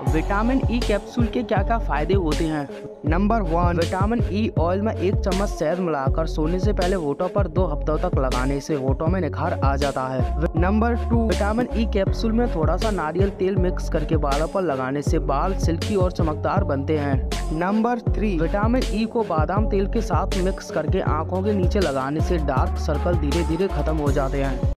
Vitamin E capsule के क्या क्या फायदे होते हैं। नंबर 1, विटामिन ई ऑयल में 1 चम्मच शहद मिलाकर सोने से पहले होठों पर 2 हफ्तों तक लगाने से होठों में निखार आ जाता है। नंबर 2, विटामिन ई कैप्सूल में थोड़ा सा नारियल तेल मिक्स करके बालों पर लगाने से बाल सिल्की और चमकदार बनते हैं। नंबर 3, विटामिन ई को बादाम तेल के साथ मिक्स करके आंखों के नीचे लगाने से डार्क सर्कल धीरे धीरे खत्म हो जाते हैं।